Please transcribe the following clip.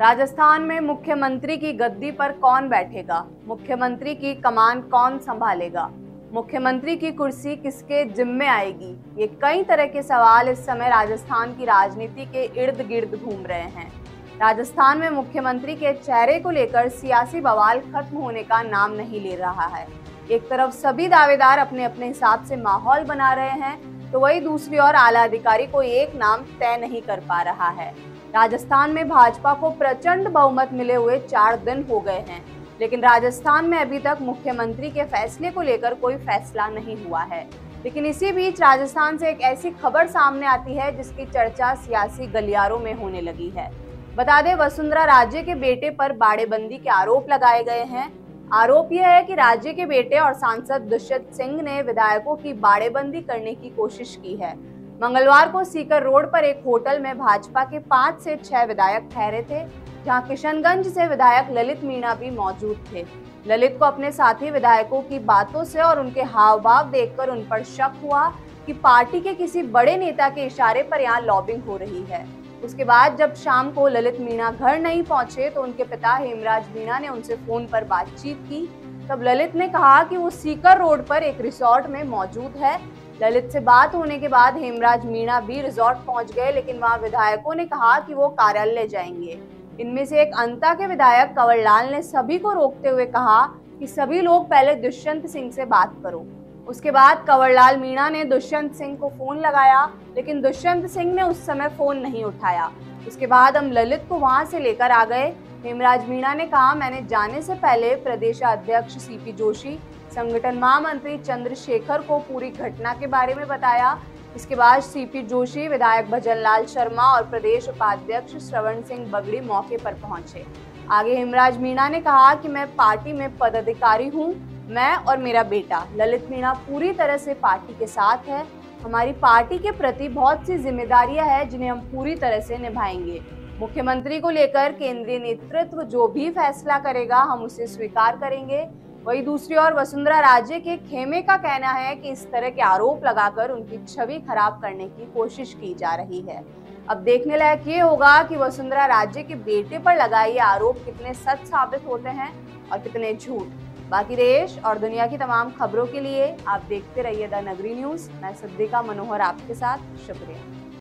राजस्थान में मुख्यमंत्री की गद्दी पर कौन बैठेगा? मुख्यमंत्री की कमान कौन संभालेगा? मुख्यमंत्री की कुर्सी किसके जिम्मे आएगी? ये कई तरह के सवाल इस समय राजस्थान की राजनीति के इर्द गिर्द घूम रहे हैं। राजस्थान में मुख्यमंत्री के चेहरे को लेकर सियासी बवाल खत्म होने का नाम नहीं ले रहा है। एक तरफ सभी दावेदार अपने अपने हिसाब से माहौल बना रहे हैं, तो वही दूसरी ओर आला अधिकारी कोई एक नाम तय नहीं कर पा रहा है। राजस्थान में भाजपा को प्रचंड बहुमत मिले हुए 4 दिन हो गए हैं, लेकिन राजस्थान में अभी तक मुख्यमंत्री के फैसले को लेकर कोई फैसला नहीं हुआ है। लेकिन इसी बीच राजस्थान से एक ऐसी खबर सामने आती है जिसकी चर्चा सियासी गलियारों में होने लगी है। बता दें, वसुंधरा राजे के बेटे पर बाड़ेबंदी के आरोप लगाए गए हैं। आरोप यह है कि राज्य के बेटे और सांसद दुष्यंत सिंह ने विधायकों की बाड़ेबंदी करने की कोशिश की है। मंगलवार को सीकर रोड पर एक होटल में भाजपा के 5 से 6 विधायक ठहरे थे, जहां किशनगंज से विधायक ललित मीणा भी मौजूद थे। ललित को अपने साथी विधायकों की बातों से और उनके हाव भाव देखकर उन पर शक हुआ कि पार्टी के किसी बड़े नेता के इशारे पर यहाँ लॉबिंग हो रही है। उसके बाद जब शाम को ललित मीणा घर नहीं पहुंचे तो उनके पिता हेमराज मीणा ने उनसे फोन पर बातचीत की। तब ललित ने कहा कि वो सीकर रोड पर एक रिसोर्ट में मौजूद है। ललित से बात होने के बाद हेमराज मीणा भी रिसोर्ट पहुंच गए, लेकिन वहां विधायकों ने कहा कि वो कार्यालय जाएंगे। इनमें से एक अंता के विधायक कंवरलाल ने सभी को रोकते हुए कहा कि सभी लोग पहले दुष्यंत सिंह से बात करो। उसके बाद कंवरलाल मीणा ने दुष्यंत सिंह को फोन लगाया, लेकिन दुष्यंत सिंह ने उस समय फोन नहीं उठाया। उसके बाद हम ललित को वहां से लेकर आ गए। हेमराज मीणा ने कहा, मैंने जाने से पहले प्रदेशाध्यक्ष सीपी जोशी, संगठन महामंत्री चंद्रशेखर को पूरी घटना के बारे में बताया। इसके बाद सीपी जोशी, विधायक भजनलाल शर्मा और प्रदेश उपाध्यक्ष श्रवण सिंह बगड़ी मौके पर पहुंचे। आगे हेमराज मीणा ने कहा कि मैं पार्टी में पदाधिकारी हूं, मैं और मेरा बेटा ललित मीणा पूरी तरह से पार्टी के साथ है। हमारी पार्टी के प्रति बहुत सी जिम्मेदारियां हैं जिन्हें हम पूरी तरह से निभाएंगे। मुख्यमंत्री को लेकर केंद्रीय नेतृत्व जो भी फैसला करेगा हम उसे स्वीकार करेंगे। वही दूसरी ओर वसुंधरा राजे के खेमे का कहना है कि इस तरह के आरोप लगाकर उनकी छवि खराब करने की कोशिश की जा रही है। अब देखने लायक ये होगा कि वसुंधरा राजे के बेटे पर लगाए ये आरोप कितने सच साबित होते हैं और कितने झूठ। बाकी देश और दुनिया की तमाम खबरों के लिए आप देखते रहिए द नगरी न्यूज। मैं सिद्दीका मनोहर आपके साथ। शुक्रिया।